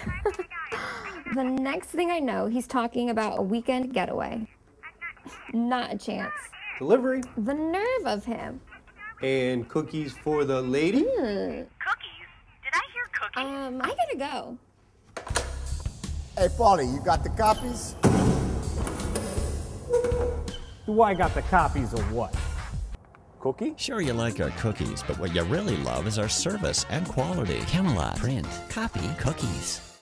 The next thing I know, he's talking about a weekend getaway. Not a chance. Delivery. The nerve of him. And cookies for the lady? Cookies? Did I hear cookies? I gotta go. Hey, Paulie, you got the copies? Do I got the copies of what? Cookie? Sure, you like our cookies, but what you really love is our service and quality. Camelot. Print. Copy. Cookies.